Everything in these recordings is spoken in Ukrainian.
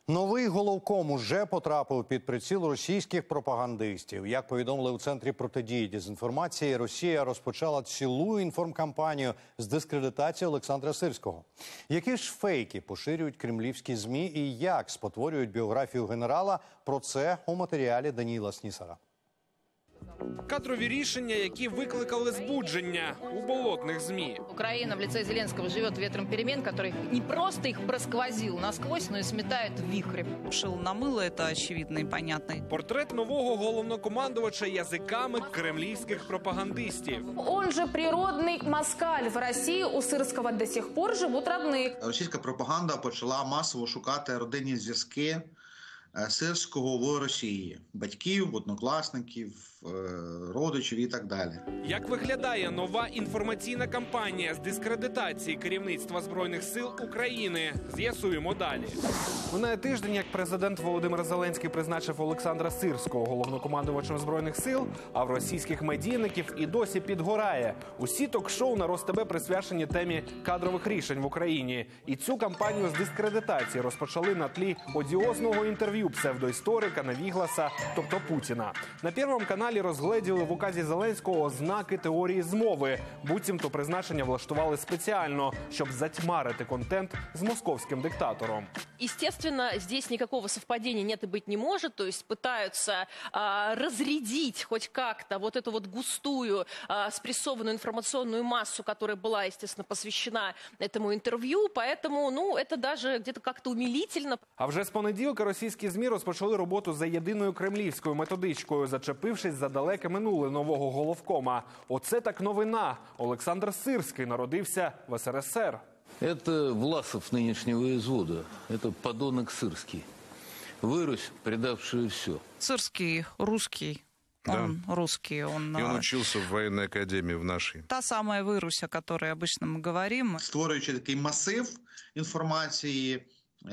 Новий головком уже потрапив під приціл російських пропагандистів. Як повідомили у Центрі протидії дезінформації, Росія розпочала цілу інформкампанію з дискредитації Олександра Сирського. Які ж фейки поширюють кремлівські ЗМІ і як спотворюють біографію генерала – про це у матеріалі Даніїла Снісара. Кадрові рішення, які викликали збудження у болотних ЗМІ. Украина в лице Зеленского живет ветром перемен, который не просто их просквозил насквозь, но и сметает вихрем. Шил на мыло, это очевидно и понятно. Портрет нового головнокомандувача язиками кремлівських пропагандистів. Он же природный москаль. В России у Сырского до сих пор живут родные. Російська пропаганда почала масово шукати родинні зв'язки Сирського в Росії. Батьків, однокласників, родичів і так далі. Як виглядає нова інформаційна кампанія з дискредитації керівництва Збройних сил України? З'ясуємо далі. Минає тиждень, як президент Володимир Зеленський призначив Олександра Сирського головнокомандувачем Збройних сил, а в російських медійників і досі підгорає. Усі ток-шоу на РосТБ присвячені темі кадрових рішень в Україні. І цю кампанію з дискредитації розпочали на тлі одіозного інтерв'ю псевдоісторика Невігласа, тобто Путіна. На Первому каналі розгледіли в указі Зеленського ознаки теорії змови. Буцімто призначення влаштували спеціально, щоб затьмарити контент з московським диктатором. Естественно, здесь никакого совпадения нет и быть не может. То есть пытаются разрядить хоть как-то вот эту вот густую, спрессованную информационную массу, которая была, естественно, посвящена этому интервью. Поэтому, это даже где-то как-то умилительно. А вже з понеділка російські ЗМІ розпочали роботу за єдиною кремлівською методичкою, зачепившись за далеке минуле нового головкома. Оце так новина. Олександр Сирський народився в СРСР. Это Власов нынешнего извода. Это подонок Сырский. Вырусь, предавшую все. Сырский русский. Он русский. И он учился в военной академии в нашей. Та самая Вырусь, о которой обычно мы говорим. Створюючи такий масив інформації,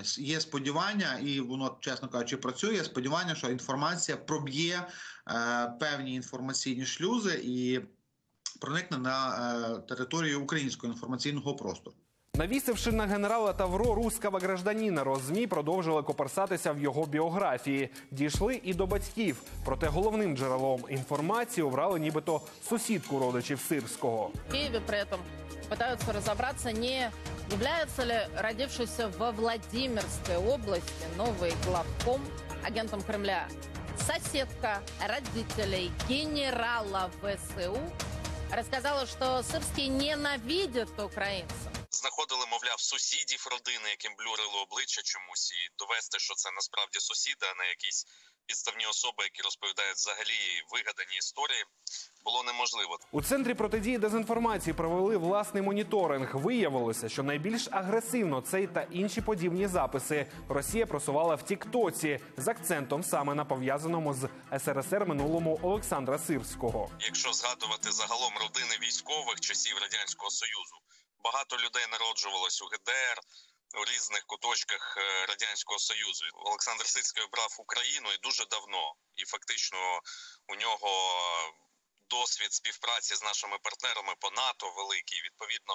є сподівання, і воно, чесно кажучи, працює, є сподівання, що інформація проб'є певні інформаційні шлюзи і проникне на територію українського інформаційного простору. Навісивши на генерала Тавро русского гражданина, РосЗМІ продовжили копирсатися в його біографії. Дійшли і до батьків. Проте головним джерелом інформації обрали нібито сусідку родичів Сирського. В Киеве при этом пытаются разобраться, не является ли родившийся во Владимирской области новый главком агентом Кремля соседка родителей генерала ВСУ. Рассказала, что Сырский ненавидит украинцев. Знаходили, мовляв, сусідів родини, яким блюрили обличчя чомусь, і довести, що це насправді сусіди, а не якісь підставні особи, які розповідають взагалі вигадані історії, було неможливо. У Центрі протидії дезінформації провели власний моніторинг. Виявилося, що найбільш агресивно цей та інші подібні записи Росія просувала в Тіктоці з акцентом саме на пов'язаному з СРСР минулому Олександра Сирського. Якщо згадувати загалом родини військових часів Радянського Союзу, багато людей народжувалось у ГДР, у різних куточках Радянського Союзу. Олександр Сирський обрав Україну і дуже давно. І фактично у нього досвід співпраці з нашими партнерами по НАТО великий. Відповідно,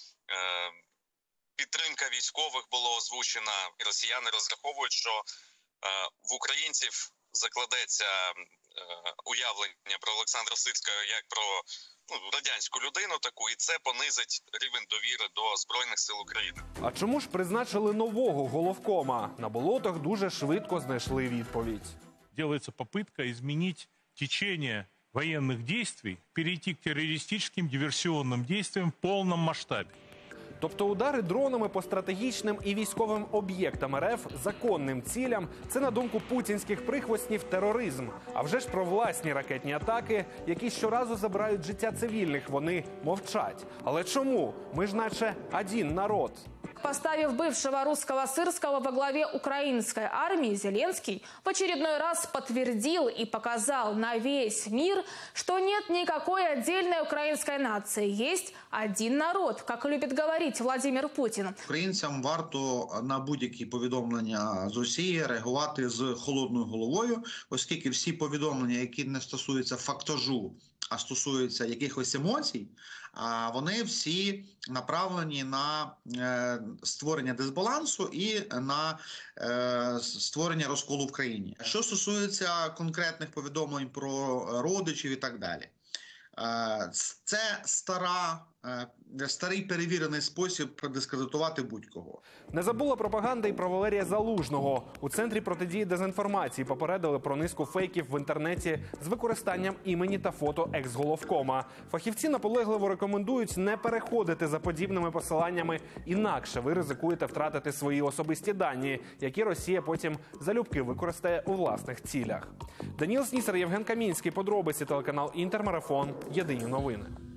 підтримка військових була озвучена. Росіяни розраховують, що в українців закладеться уявлення про Олександра Сирського як про радянську людину таку, і це понизить рівень довіри до Збройних сил України. А чому ж призначили нового головкома? На болотах дуже швидко знайшли відповідь. Делается попытка изменить течение военных действий, перейти к террористическим диверсионным действиям в полном масштабе. Тобто удари дронами по стратегічним і військовим об'єктам РФ, законним цілям – це, на думку путінських прихвостнів, тероризм. А вже ж про власні ракетні атаки, які щоразу забирають життя цивільних, вони мовчать. Але чому? Ми ж наче один народ. Поставив бывшего русского Сырского во главе украинской армии, Зеленский в очередной раз подтвердил и показал на весь мир, что нет никакой отдельной украинской нации. Есть один народ, как любит говорить Владимир Путин. Українцям варто на будь-які повідомлення з Росії реагувати з холодною головою, оскільки всі повідомлення, які не стосуються фактажу стосуються якихось емоцій, вони всі направлені на створення дисбалансу і на створення розколу в країні. Що стосується конкретних повідомлень про родичів і так далі, це старий перевірений спосіб дискредитувати будь-кого. Не забула пропаганда і про Валерія Залужного. У Центрі протидії дезінформації попередили про низку фейків в інтернеті з використанням імені та фото екс-головкома. Фахівці наполегливо рекомендують не переходити за подібними посиланнями, інакше ви ризикуєте втратити свої особисті дані, які Росія потім залюбки використає у власних цілях. Даніл Снісар, Євген Камінський, подробиці, телеканал Інтермарафон. Єдині новини.